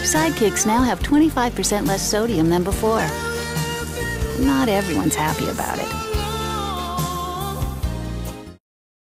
Sidekicks now have 25% less sodium than before. Not everyone's happy about it.